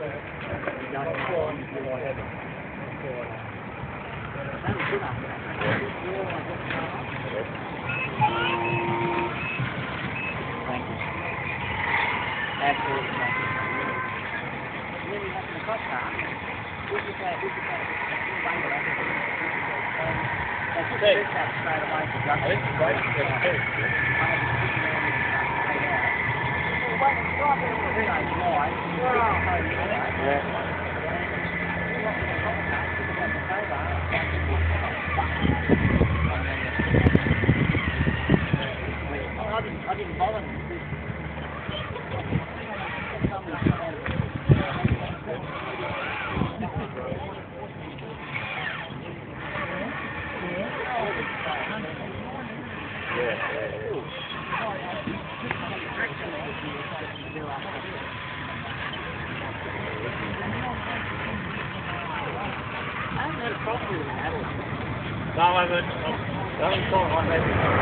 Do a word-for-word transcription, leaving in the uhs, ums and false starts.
Absolutely nothing. And then you have to cut that. This is that, this is that, triangle, I think. That's just this that straight away for just. I think it's right. I have to sit there and straight out. Well, when it's not a little bit wide, yeah. I didn't, I didn't bother me. I haven't had a problem with an adult. No, I haven't. I haven't thought like that.